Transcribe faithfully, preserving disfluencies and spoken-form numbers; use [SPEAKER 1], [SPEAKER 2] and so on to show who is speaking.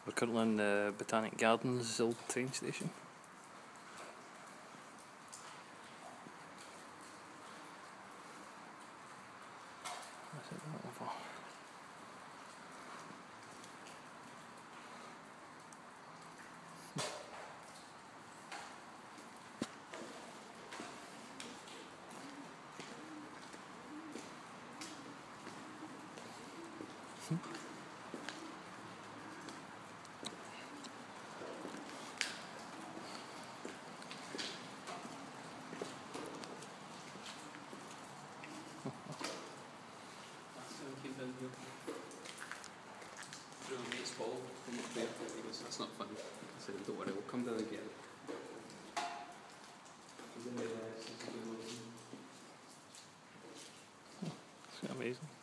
[SPEAKER 1] We're currently in the Botanic Gardens old train station. That's it, that over.
[SPEAKER 2] That's not fun. I said, don't worry, we'll come down and get it.
[SPEAKER 1] It's amazing.